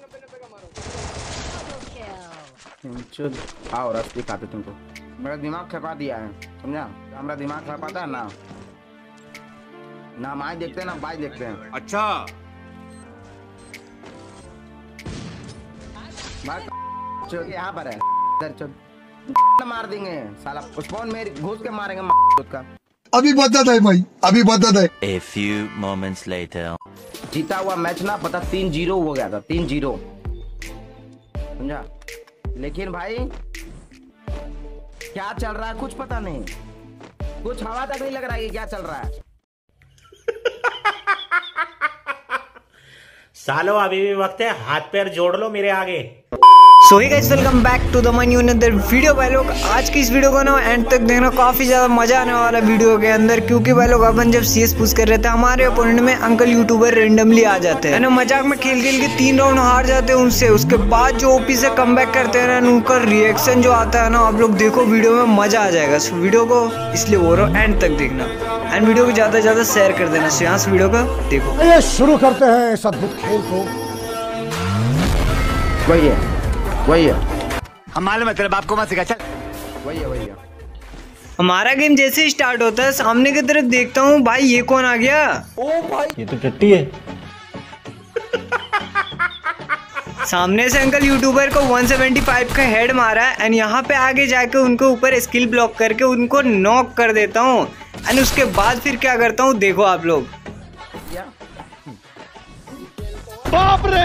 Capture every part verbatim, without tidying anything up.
आओ रस दिखाते तुमको। मेरा दिमाग खपा दिया है, समझा? हमारा दिमाग खपाता है ना, ना माई देखते हैं ना बाई देखते हैं। अच्छा यहाँ पर है, इधर चल मार देंगे साला, उस्मान मेरे घुस के मारेंगे का। अभी बता है भाई, अभी बता है। A few moments later. जीता हुआ मैच ना पता तीन जीरो हो गया था, तीन जीरो, समझा? लेकिन भाई क्या चल रहा है कुछ पता नहीं, कुछ हवा तक नहीं लग रहा है कि क्या चल रहा है। सालो अभी भी वक्त है, हाथ पैर जोड़ लो मेरे आगे। So hi guys, welcome back to the my new another video. भाई लोग आज की इस वीडियो को ना एंड तक देखना, काफी ज्यादा मजा आने वाला वीडियो के अंदर, क्योंकि भाई लोग अपन जब सीएस पुश कर रहे थे हमारे अपोनेंट में अंकल यूट्यूबर रेंडमली आ जाते हैं ना, मजाक में खेल खेल के तीन राउंड हार जाते हैं उनसे। उसके बाद जो ओपी से कमबैक करते हैं ना, उनका रिएक्शन जो आता है ना, आप लोग देखो वीडियो में मजा आ जाएगा। सो वीडियो को इसलिए बोल रहा हूँ एंड तक देखना, एंड वीडियो को ज्यादा से ज्यादा शेयर कर देना। सो यहाँ से वीडियो का देखो, शुरू करते हैं इस अद्भुत खेल को। वही है वही है हम मालूम है तेरे बाप को मत सिखा, चल। वही है वही है हमारा गेम जैसे ही स्टार्ट होता है सामने की तरफ देखता हूँ, भाई ये कौन आ गया? ओ भाई ये तो टट्टी है। सामने से अंकल यूट्यूबर को एक सौ पचहत्तर का हेड मारा है, एंड यहाँ पे आगे जाके उनके ऊपर स्किल ब्लॉक करके उनको नॉक कर देता हूँ। एंड उसके बाद फिर क्या करता हूँ देखो आप लोग। बाप रे,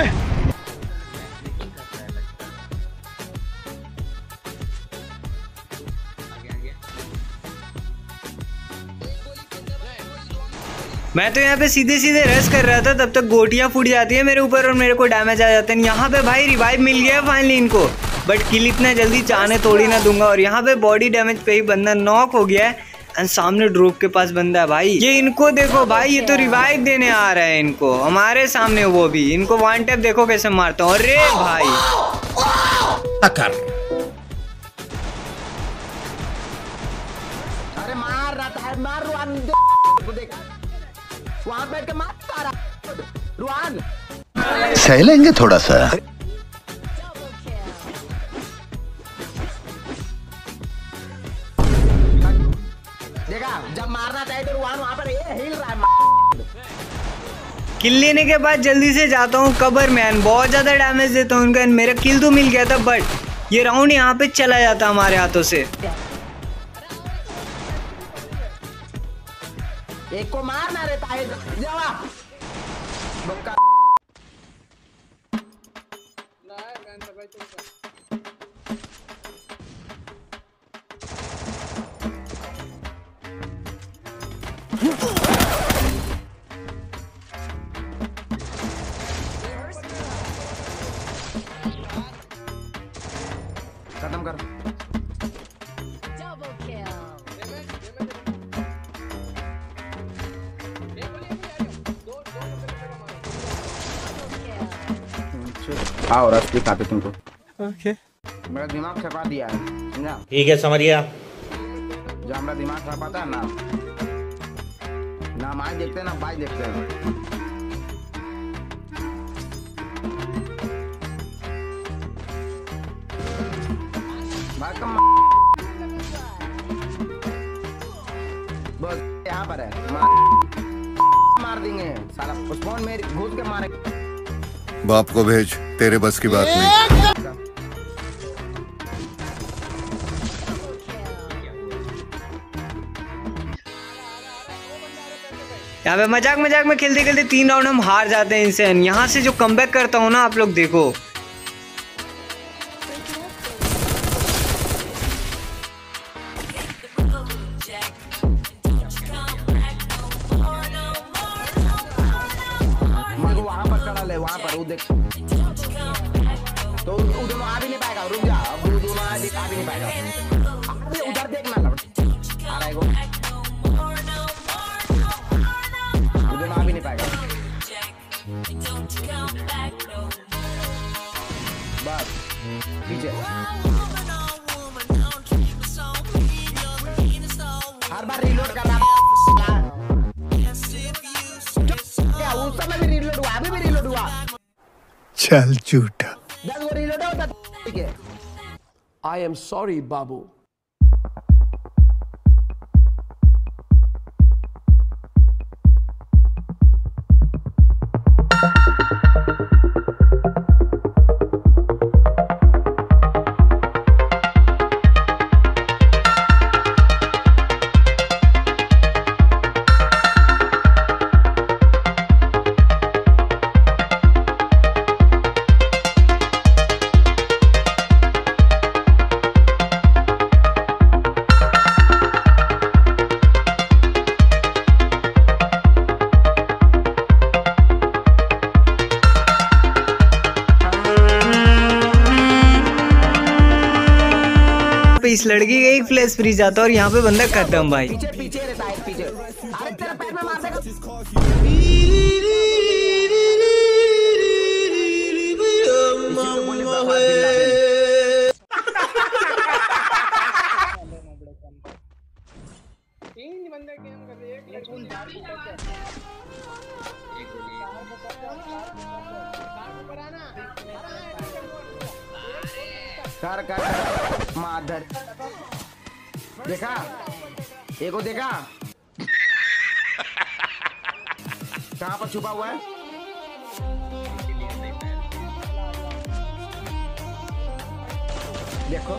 मैं तो यहाँ पे सीधे सीधे रेस कर रहा था, तब तक गोटियाँ फूट जाती है मेरे ऊपर और मेरे को डैमेज आ जाते हैं। यहाँ पे भाई रिवाइव मिल गया है फाइनली इनको, बट किल इतना जल्दी चाहने थोड़ी ना दूंगा। और यहाँ पे बॉडी डैमेज पे ही बंदा नॉक हो गया है, एंड सामने ड्रॉप के पास बंदा है। भाई ये इनको देखो भाई, ये तो रिवाइव देने आ रहा है इनको हमारे सामने, वो भी इनको वन टैप देखो कैसे मारता हूँ। अरे भाई अरे मार रहा था, मार रुआन देख, वहां बैठ के मार तारा रुआन। सह लेंगे थोड़ा सा। देखा जब मारना चाहिए तो रुआन वहां पर ये हिल रहा है। किल लेने के बाद जल्दी से जाता हूँ कवर मैन, बहुत ज्यादा डैमेज देता हूँ उनका। मेरा किल तो मिल गया था, बट ये राउंड यहाँ पे चला जाता हमारे हाथों से। एक को मारना रहता है जावा बक्का। खत्म कर। आओ रस दिखाते तुमको। ओके मेरा दिमाग खपा दिया है, समझा? ठीक है समझ गया। जो हमारा दिमाग खपाता है ना, ना माई देखते हैं ना बाई देखते हैं। भाई कम बस यहाँ पर है, मार मार देंगे साला, उस्मान मेरे घुस के मारेंगे। बाप को भेज, तेरे बस की बात नहीं। यहाँ पे मजाक मजाक में खेलते खेलते तीन राउंड हम हार जाते हैं इनसे। यहाँ से जो कमबैक करता हूँ ना, आप लोग देखो। वहां पर चढ़ा ले, वहां पर देख तो वो दोनों आ भी नहीं पाएगा। रुक जा, अब वो दोनों आ भी नहीं पाएगा। उधर देखना आ रहा है, वो दोनों आ भी नहीं पाएगा। बस पीछे हर बार रिलोड करना, क्या उस समय भी रिलोड हुआ, अभी भी रिलोड हुआ। चल झूठा। दस वो रिलोड होता ठीक है। I am sorry, Babu. इस लड़की का एक फ्लैश फ्रीज आता है और यहाँ पे बंदा खत्म भाई। पीछे पीछे रहता है पीछे। अरे तेरा पैर में मार देगा। तीन बंदे गेम कर रहे हैं, एक लड़की कर कर माधर देखा एको देखा कहाँ पर छुपा हुआ है। देखो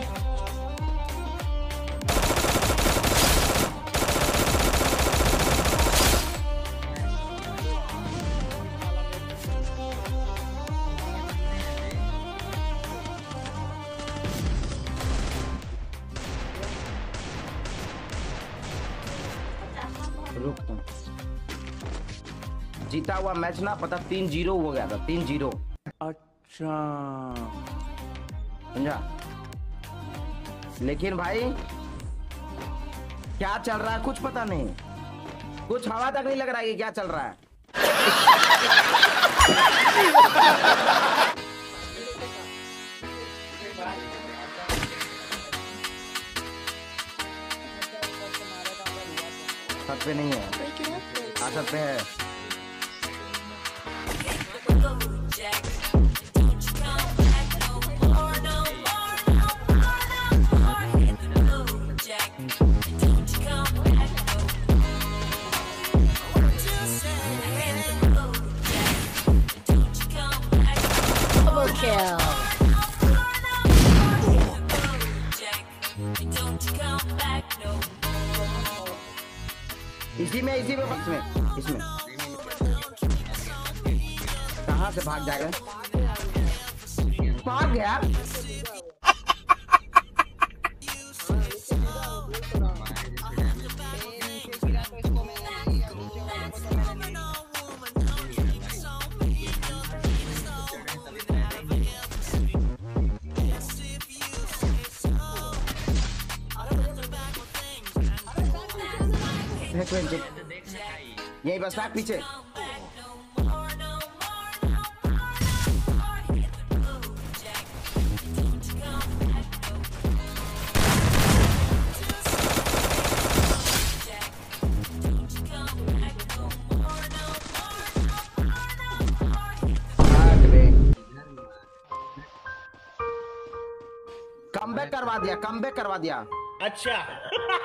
रुक तुम। जीता हुआ मैच ना पता तीन जीरो हो गया था। तीन जीरो। अच्छा समझा। लेकिन भाई क्या चल रहा है कुछ पता नहीं। कुछ हवा तक नहीं लग रहा है कि क्या चल रहा है। छत पे नहीं है। हाँ छत पे है। इसी में इसी में बस में इसमें कहाँ से भाग जाएगा। भाग गया। यही बस बैक पीछे। कमबैक करवा दिया। कमबैक करवा दिया। अच्छा